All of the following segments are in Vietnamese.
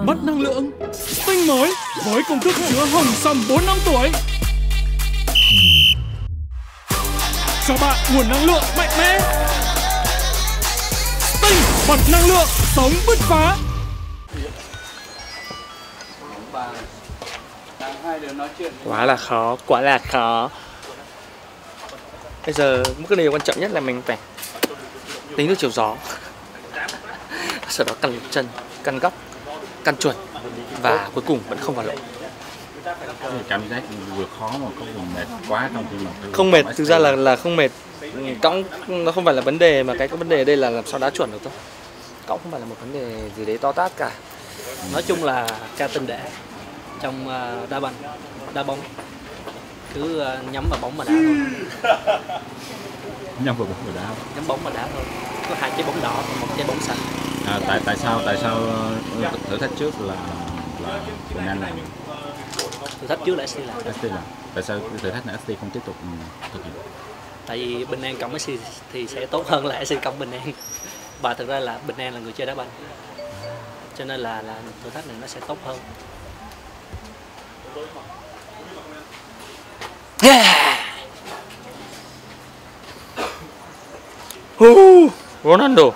mất năng lượng. Tinh mới với công thức chứa hồng sâm 4 năm tuổi, cho bạn nguồn năng lượng mạnh mẽ. Tinh bật năng lượng, sống bứt phá. Quá là khó, quá là khó. Bây giờ cái điều quan trọng nhất là mình phải tính được chiều gió, sau đó căn chân, căn góc, căn chuẩn, và cuối cùng vẫn không vào lỗ. Cảm giác vừa khó mà có vừa mệt quá trong khi mà không mệt, thực ra là không mệt. Cõng nó không phải là vấn đề, mà cái vấn đề ở đây là làm sao đá chuẩn được thôi. Cõng không phải là một vấn đề gì đấy to tát cả. Nói chung là ca tinh để trong đá bóng cứ nhắm vào bóng mà đá thôi. Nhắm vào bóng mà đá. Nhắm bóng mà đá thôi. Có 2 trái bóng đỏ và 1 trái bóng xanh. Tại sao thử thách trước là Bình An làm? Thử thách trước là SC làm. Tại sao thử thách này SC không tiếp tục thực hiện? Tại vì Bình An cộng SC thì sẽ tốt hơn là SC cộng Bình An. Và thực ra là Bình An là người chơi đá banh, cho nên là thử thách này nó sẽ tốt hơn. Ronaldo.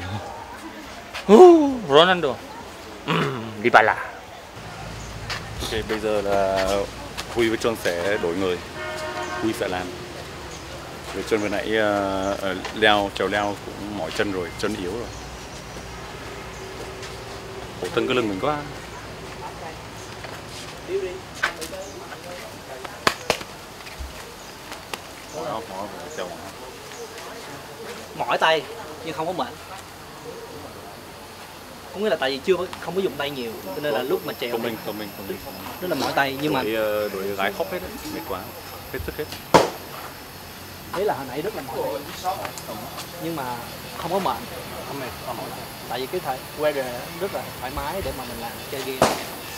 Ronaldo. Dybala. Ok, bây giờ là Huy với Trương sẽ đổi người. Huy sẽ làm. Vì Trương vừa nãy trèo leo cũng mỏi chân rồi, chân yếu rồi. Khổ thân cái lưng mình quá. Mỏi tay nhưng không có mệt. Có nghĩa là tại vì không có dùng tay nhiều, cho nên là lúc mà trèo Không mình rất là mỏi tay, nhưng mà đổi gái khóc hết đấy, mệt quá, hết sức hết. thế là hồi nãy rất là mỏi, nhưng mà không có mệt, không mệt. Tại vì cái quay rất là thoải mái để mà mình làm chơi game.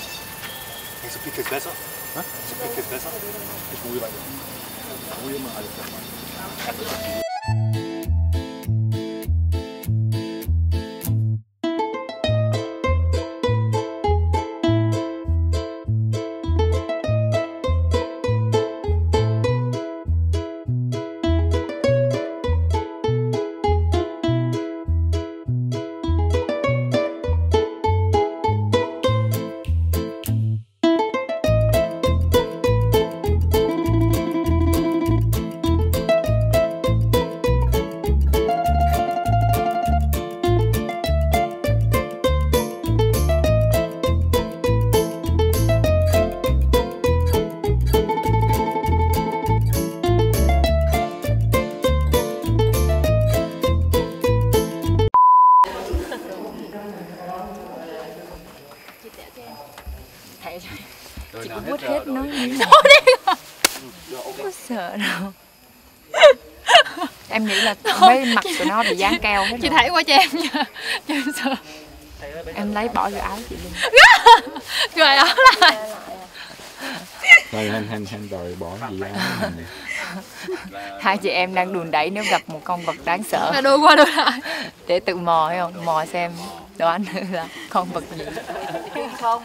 Chị cũng bút hết nó không sợ đâu. Em nghĩ là mấy mặt của nó bị dán keo hết. Chị thấy qua cho em nha. Cho em sợ. Em lấy bỏ vô áo chị Linh. Rồi áo lại. Rồi hành rồi bỏ gì ra. Hai chị em đang đùn đẩy nếu gặp một con vật đáng sợ. Là đôi qua đôi lại. Để tự mò hay không? Mò xem đoán là con vật gì. Không.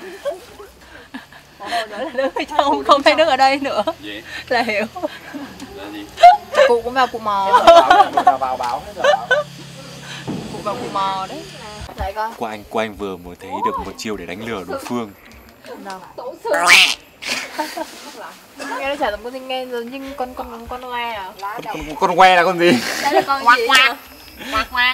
Không thấy đứng ở đây nữa. Gì? Là hiểu. Là gì? Cụ cũng vào cụ mò. Bảo hết rồi. Cụ vào cụ mò đấy. Lại coi. Của anh vừa mới thấy được một chiêu để đánh lừa đối phương. Đâu? Nghe nó chả giống nghe giống như con loe à? Con que là con gì? Đây là con gì? Ngoạc.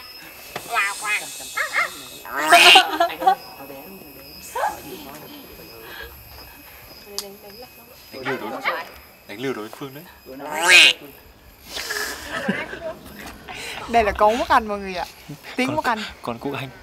Đánh lừa đối phương đấy. Đây là con Quốc Anh mọi người ạ. Tiếng Quốc Anh. Con Quốc Anh.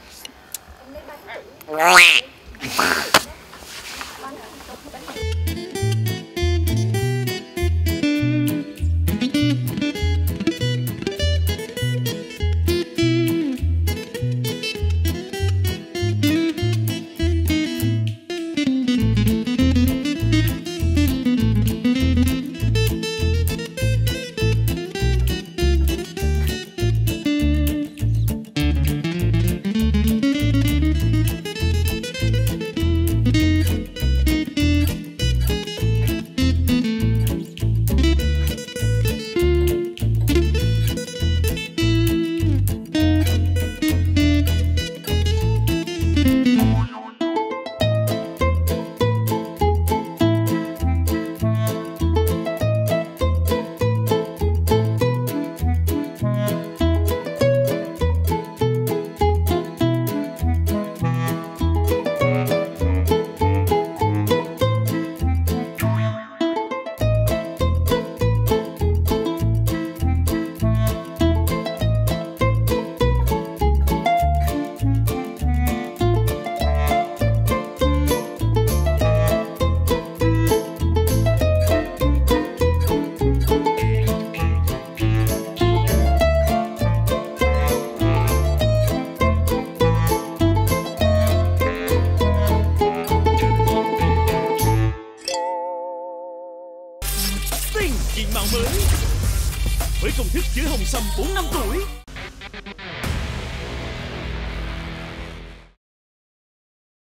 Sting diện mạo mới với công thức chứa hồng sâm 4 năm tuổi.